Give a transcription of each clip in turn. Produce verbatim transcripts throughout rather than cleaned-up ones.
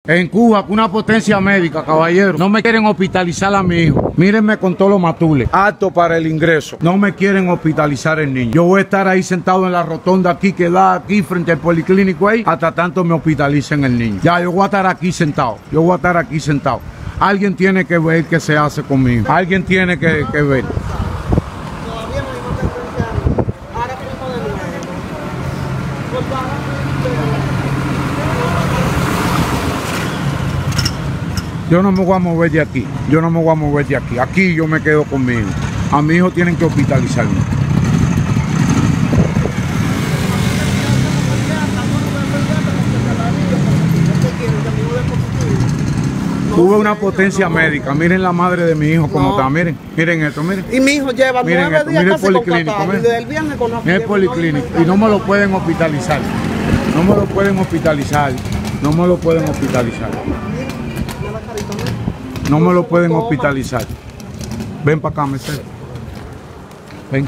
En Cuba, una potencia médica, caballero. No me quieren hospitalizar a mi hijo. Mírenme con todos los matules. Apto para el ingreso. No me quieren hospitalizar el niño. Yo voy a estar ahí sentado en la rotonda aquí, que da aquí frente al policlínico ahí, hasta tanto me hospitalicen el niño. Ya, yo voy a estar aquí sentado. Yo voy a estar aquí sentado. Alguien tiene que ver qué se hace conmigo. Alguien tiene que, que ver. Yo no me voy a mover de aquí, yo no me voy a mover de aquí. Aquí yo me quedo conmigo. A mi hijo tienen que hospitalizarme. Tuve una potencia médica. Miren la madre de mi hijo como no. está. Miren, miren esto, miren. Y mi hijo lleva miren nueve esto, días miren casi el policlínico, con miren. el viernes con la Miren el policlínico. Y no me lo pueden hospitalizar. No me lo pueden hospitalizar. No me lo pueden hospitalizar. No me lo pueden hospitalizar. Ven para acá, mesero. Ven.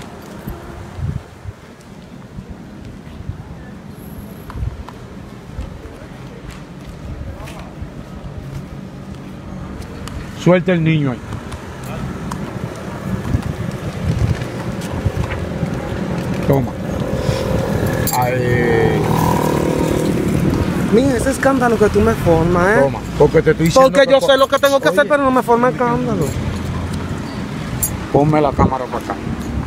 Suelta el niño ahí. Toma. Ay. Mira, ese escándalo que tú me formas, ¿eh? Toma, porque te estoy diciendo. Porque yo sé lo que tengo que Oye. hacer, pero no me forma escándalo. Ponme la cámara para acá.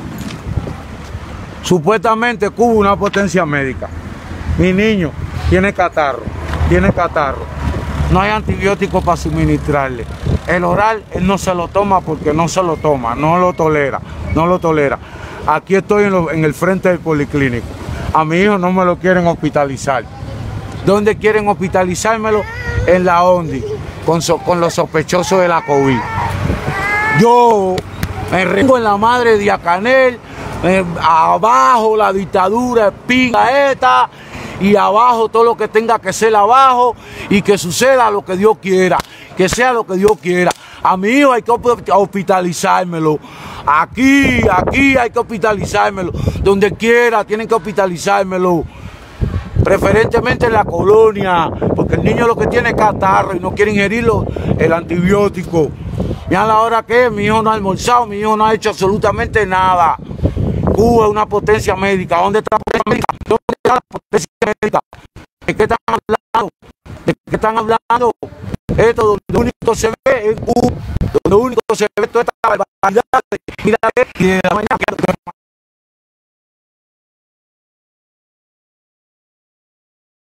Supuestamente Cuba una potencia médica. Mi niño tiene catarro, tiene catarro. No hay antibióticos para suministrarle. El oral él no se lo toma porque no se lo toma, no lo tolera, no lo tolera. Aquí estoy en, lo, en el frente del policlínico. A mi hijo no me lo quieren hospitalizar. ¿Dónde quieren hospitalizármelo? En la ONDI, con, so, con los sospechosos de la COVID. Yo me rengo en la madre de Diacanel, eh, abajo la dictadura, pinga esta, y abajo todo lo que tenga que ser abajo, y que suceda lo que Dios quiera, que sea lo que Dios quiera. A mi hijo hay que hospitalizármelo. Aquí, aquí hay que hospitalizármelo. Donde quiera tienen que hospitalizármelo. Preferentemente en la colonia, porque el niño lo que tiene es catarro y no quiere ingerirlo el antibiótico. Ya a la hora que mi hijo no ha almorzado, mi hijo no ha hecho absolutamente nada. Cuba es una potencia médica. ¿Dónde está la potencia médica? ¿Dónde está la potencia médica? ¿De qué están hablando? ¿De qué están hablando? Esto donde lo único se ve es Cuba, donde lo único se ve toda esta barbaridad. Mira, y de la mañana